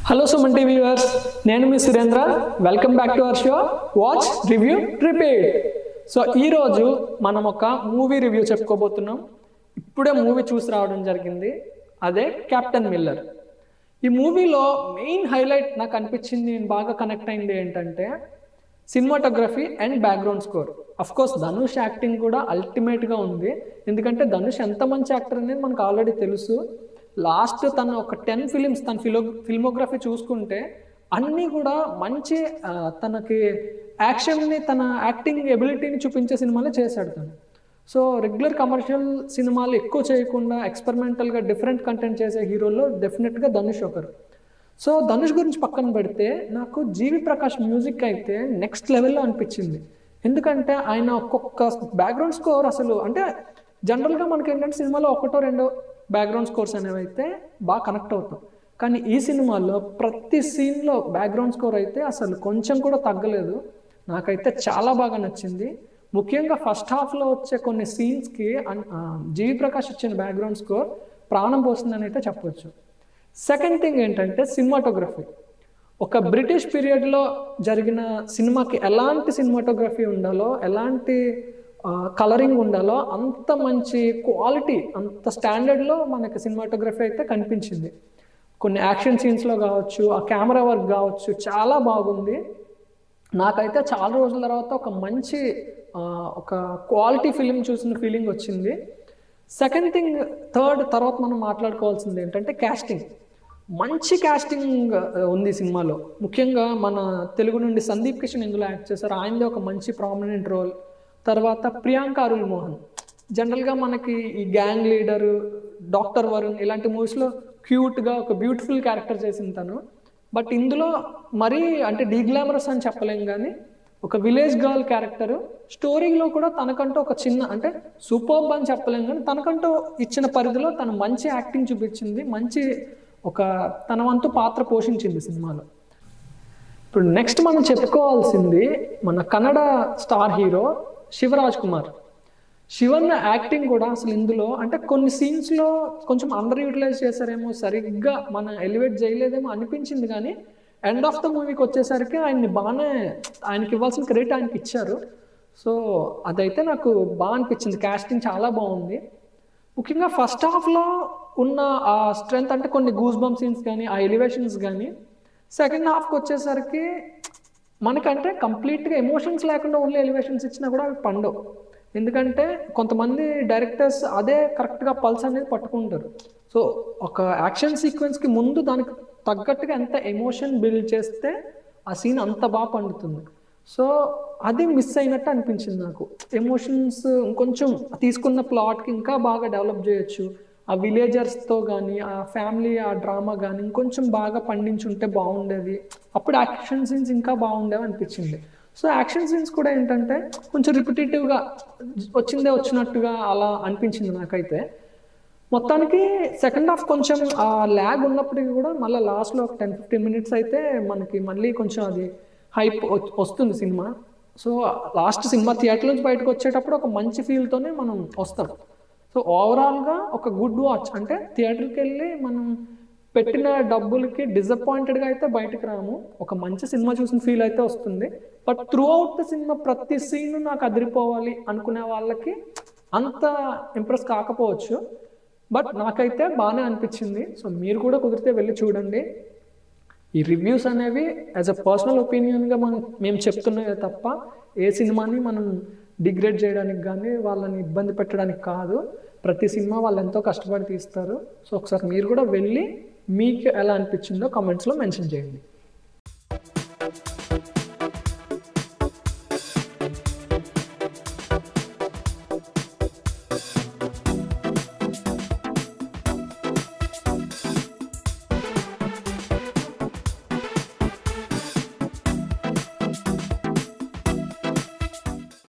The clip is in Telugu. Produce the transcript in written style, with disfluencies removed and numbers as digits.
Hello SumanTV viewers, నేను మీ Surendra. Welcome back to our show watch review repeat. So ఈ రోజు మనం ఒక మూవీ రివ్యూ చెప్పుకోబోతున్నాం. ఇప్పుడే మూవీ చూసి రావడం జరిగింది, అదే కెప్టెన్ మిల్లర్. ఈ మూవీలో మెయిన్ హైలైట్ నాకు అనిపించింది, నేను బాగా కనెక్ట్ అయింది ఏంటంటే cinematography and background score. Of course Dhanush acting కూడా అల్టిమేట్గా ఉంది, ఎందుకంటే ధనుష్ ఎంత మంచి యాక్టర్ అనేది మనకు ఆల్రెడీ తెలుసు. లాస్ట్ తను ఒక 10 ఫిలిమ్స్ తన ఫిల్మోగ్రఫీ చూసుకుంటే అన్నీ కూడా మంచి తనకి యాక్షన్ని, తన యాక్టింగ్ ఎబిలిటీని చూపించే సినిమాలే చేశాడు తను. సో రెగ్యులర్ కమర్షియల్ సినిమాలు ఎక్కువ చేయకుండా ఎక్స్పెరిమెంటల్గా డిఫరెంట్ కంటెంట్ చేసే హీరోల్లో డెఫినెట్గా ధనుష్ ఒకరు. సో ధనుష్ గురించి పక్కన పెడితే నాకు జీవి ప్రకాష్ మ్యూజిక్ అయితే నెక్స్ట్ లెవెల్లో అనిపించింది. ఎందుకంటే ఆయన ఒక్కొక్క బ్యాక్గ్రౌండ్ స్కోర్ అసలు అంటే జనరల్గా మనకి ఏంటంటే సినిమాలో ఒకటో రెండో బ్యాక్గ్రౌండ్ స్కోర్స్ అనేవి అయితే బాగా కనెక్ట్ అవుతాం, కానీ ఈ సినిమాలో ప్రతి సీన్లో బ్యాక్గ్రౌండ్ స్కోర్ అయితే అసలు కొంచెం కూడా తగ్గలేదు. నాకైతే చాలా బాగా నచ్చింది. ముఖ్యంగా ఫస్ట్ హాఫ్లో వచ్చే కొన్ని సీన్స్కి జీవి ప్రకాష్ ఇచ్చిన బ్యాక్గ్రౌండ్ స్కోర్ ప్రాణం పోస్తుందని అయితే చెప్పొచ్చు. సెకండ్ థింగ్ ఏంటంటే సినిమాటోగ్రఫీ. ఒక బ్రిటిష్ పీరియడ్లో జరిగిన సినిమాకి ఎలాంటి సినిమాటోగ్రఫీ ఉండాలో, ఎలాంటి కలరింగ్ ఉండాలో అంత మంచి క్వాలిటీ, అంత స్టాండర్డ్లో మనకి సినిమాటోగ్రఫీ అయితే కనిపించింది. కొన్ని యాక్షన్ సీన్స్లో కావచ్చు, ఆ కెమెరా వర్క్ కావచ్చు, చాలా బాగుంది. నాకైతే చాలా రోజుల తర్వాత ఒక మంచి ఒక క్వాలిటీ ఫిలిం చూసిన ఫీలింగ్ వచ్చింది. సెకండ్ థింగ్, థర్డ్ తర్వాత మనం మాట్లాడుకోవాల్సింది ఏంటంటే క్యాస్టింగ్. మంచి క్యాస్టింగ్ ఉంది సినిమాలో. ముఖ్యంగా మన తెలుగు నుండి సందీప్ కిషన్ ఇందులో యాక్ట్ చేశారు, ఆయనది ఒక మంచి ప్రామినెంట్ రోల్. తర్వాత ప్రియాంక అరుల్ మోహన్, జనరల్గా మనకి ఈ గ్యాంగ్ లీడరు, డాక్టర్ వరుణ్ ఇలాంటి మూవీస్లో క్యూట్గా ఒక బ్యూటిఫుల్ క్యారెక్టర్ చేసిన తను. బట్ ఇందులో మరీ అంటే డీగ్లామరస్ అని చెప్పలేం, కానీ ఒక విలేజ్ గర్ల్ క్యారెక్టరు. స్టోరీలో కూడా తనకంటూ ఒక చిన్న అంటే సూపర్బ్ అని చెప్పలేం, కానీ తనకంటూ ఇచ్చిన పరిధిలో తను మంచి యాక్టింగ్ చూపించింది, మంచి ఒక తన వంతు పాత్ర పోషించింది సినిమాలో. ఇప్పుడు నెక్స్ట్ మనం చెప్పుకోవాల్సింది మన Kannada star hero Shivaraj Kumar. Shivanna acting కూడా అసలు ఇందులో అంటే కొన్ని సీన్స్లో కొంచెం అండర్ యూటిలైజ్ చేశారేమో, సరిగ్గా మన ఎలివేట్ చేయలేదేమో అనిపించింది, కానీ ఎండ్ ఆఫ్ ద మూవీకి వచ్చేసరికి ఆయన్ని బాగానే, ఆయనకి ఇవ్వాల్సిన క్రెడిట్ ఆయనకి ఇచ్చారు. సో అదైతే నాకు బాగా అనిపించింది. కాస్టింగ్ చాలా బాగుంది. ముఖ్యంగా ఫస్ట్ హాఫ్లో ఉన్న ఆ స్ట్రెంగ్త్ అంటే కొన్ని గూస్ బంప్ సీన్స్ కానీ, ఆ ఎలివేషన్స్ కానీ, సెకండ్ హాఫ్కి వచ్చేసరికి మనకంటే కంప్లీట్గా ఎమోషన్స్ లేకుండా ఓన్లీ ఎలివేషన్స్ ఇచ్చినా కూడా అవి పండవు. ఎందుకంటే కొంతమంది డైరెక్టర్స్ అదే కరెక్ట్గా పల్స్ అనేది పట్టుకుంటారు. సో ఒక యాక్షన్ సీక్వెన్స్కి ముందు దానికి తగ్గట్టుగా ఎంత ఎమోషన్ బిల్డ్ చేస్తే ఆ సీన్ అంత బాగా పండుతుంది. సో అది మిస్ అయినట్టు అనిపించింది నాకు. ఎమోషన్స్ ఇంకొంచెం తీసుకున్న ప్లాట్కి ఇంకా బాగా డెవలప్ చేయొచ్చు. ఆ విలేజర్స్తో కానీ, ఆ ఫ్యామిలీ, ఆ డ్రామా కానీ ఇంకొంచెం బాగా పండించుంటే బాగుండేది. అప్పుడు యాక్షన్ సీన్స్ ఇంకా బాగుండేవి అనిపించింది. సో యాక్షన్ సీన్స్ కూడా ఏంటంటే కొంచెం రిపిటేటివ్గా వచ్చినట్టుగా అలా అనిపించింది నాకైతే. మొత్తానికి సెకండ్ హాఫ్ కొంచెం ఆ ల్యాగ్ ఉన్నప్పటికీ కూడా మళ్ళీ లాస్ట్లో ఒక 10-15 మినిట్స్ అయితే మనకి మళ్ళీ కొంచెం అది హైప్ వస్తుంది సినిమా. సో లాస్ట్ సినిమా థియేటర్ నుంచి బయటకు వచ్చేటప్పుడు ఒక మంచి ఫీల్తోనే మనం వస్తాం. సో ఓవరాల్గా ఒక గుడ్ వాచ్. అంటే థియేటర్కి వెళ్ళి మనం పెట్టిన డబ్బులకి డిసప్పాయింటెడ్గా అయితే బయటకు రాము, ఒక మంచి సినిమా చూసిన ఫీల్ అయితే వస్తుంది. బట్ త్రూ అవుట్ ద సినిమా ప్రతి సీన్ నాకు అదిరిపోవాలి అనుకునే వాళ్ళకి అంత ఇంప్రెస్ కాకపోవచ్చు, బట్ నాకైతే బాగానే అనిపించింది. సో మీరు కూడా కుదిరితే వెళ్ళి చూడండి. ఈ రివ్యూస్ అనేవి యాజ్ అ పర్సనల్ ఒపీనియన్గా మేము చెప్తున్నదే తప్ప ఏ సినిమాని మనం డిగ్రేడ్ చేయడానికి కానీ వాళ్ళని ఇబ్బంది పెట్టడానికి కాదు. ప్రతి సినిమా వాళ్ళు ఎంతో కష్టపడి తీస్తారు. సో ఒకసారి మీరు కూడా వెళ్ళి మీకు ఎలా అనిపించిందో కామెంట్స్లో మెన్షన్ చేయండి.